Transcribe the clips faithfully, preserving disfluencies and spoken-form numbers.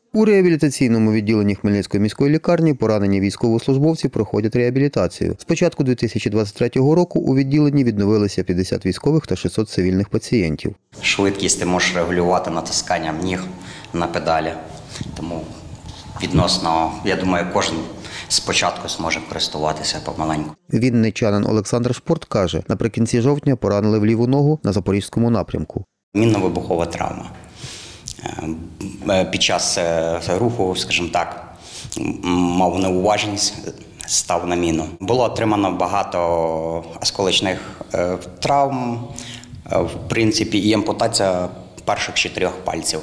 У реабілітаційному відділенні Хмельницької міської лікарні поранені військовослужбовці проходять реабілітацію. З початку дві тисячі двадцять третього року у відділенні відновилися п'ятдесят військових та шістсот цивільних пацієнтів. Швидкість ти можеш регулювати натисканням ніг на педалі. Тому відносно, я думаю, кожен спочатку зможе користуватися помаленьку. Вінничанин Олександр Шпорт каже, наприкінці жовтня поранили в ліву ногу на Запорізькому напрямку. Мінно-вибухова травма. Під час руху, скажімо так, мав неуважність, став на міну. Було отримано багато осколочних травм, в принципі, і ампутація перших чотирьох пальців.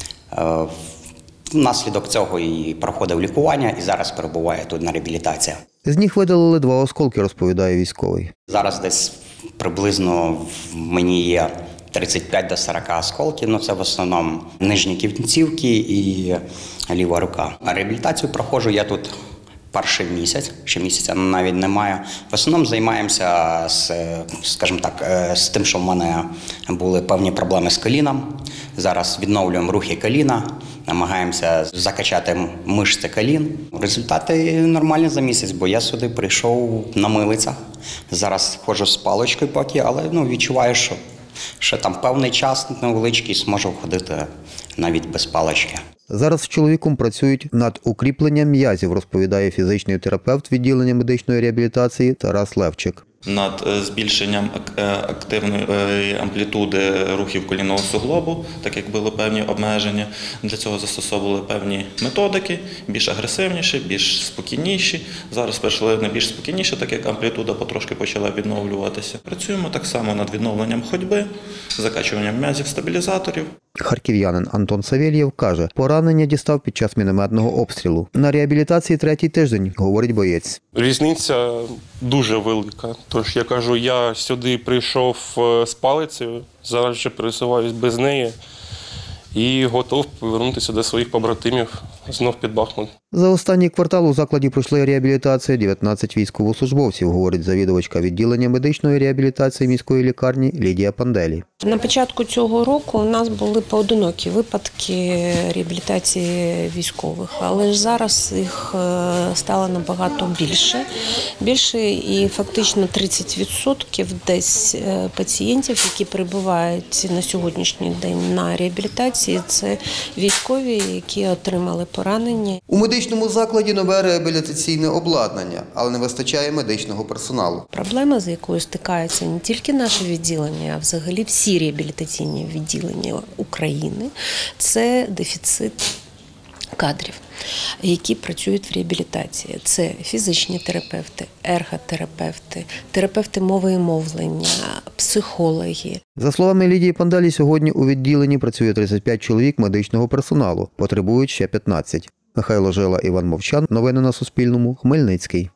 Внаслідок цього і проходив лікування, і зараз перебуває тут на реабілітації. З них видалили два осколки, розповідає військовий. Зараз десь приблизно в мені є тридцять п'ять до сорока осколків, ну це в основному нижні кінцівки і ліва рука. Реабілітацію проходжу я тут перший місяць, ще місяця навіть немає. В основному займаємося, з, скажімо так, з тим, що в мене були певні проблеми з коліном. Зараз відновлюємо рухи коліна, намагаємося закачати мишці колін. Результати нормальні за місяць, бо я сюди прийшов на милицях. Зараз ходжу з паличкою поки, але ну, відчуваю, що ще там певний час невеличкий зможу ходити навіть без палички. Зараз з чоловіком працюють над укріпленням м'язів, розповідає фізичний терапевт відділення медичної реабілітації Тарас Левчик. Над збільшенням активної амплітуди рухів колінного суглобу, так як були певні обмеження. Для цього застосовували певні методики, більш агресивніші, більш спокійніші. Зараз перейшли на більш спокійніше, так як амплітуда потрошки почала відновлюватися. Працюємо так само над відновленням ходьби, закачуванням м'язів стабілізаторів. Харків'янин Антон Савєлєв каже, поранення дістав під час мінометного обстрілу. На реабілітації третій тиждень, говорить боєць. Різниця дуже велика. Тож я кажу, я сюди прийшов з палицею, зараз вже пересуваюсь без неї і готов повернутися до своїх побратимів знов під Бахмут. За останній квартал у закладі пройшли реабілітацію дев'ятнадцять військовослужбовців, говорить завідувачка відділення медичної реабілітації міської лікарні Лідія Панделі. На початку цього року у нас були поодинокі випадки реабілітації військових, але ж зараз їх стало набагато більше. Більше і фактично тридцять відсотків десь пацієнтів, які перебувають на сьогоднішній день на реабілітації, це військові, які отримали поранення. У медичному закладі нове реабілітаційне обладнання, але не вистачає медичного персоналу. Проблема, з якою стикається не тільки наше відділення, а взагалі всі реабілітаційні відділення України, це дефіцит кадрів, які працюють в реабілітації. Це фізичні терапевти, ерготерапевти, терапевти мови і мовлення, психологи. За словами Лідії Панделі, сьогодні у відділенні працює тридцять п'ять чоловік медичного персоналу, потребують ще п'ятнадцять. Михайло Жила, Іван Мовчан. Новини на Суспільному. Хмельницький.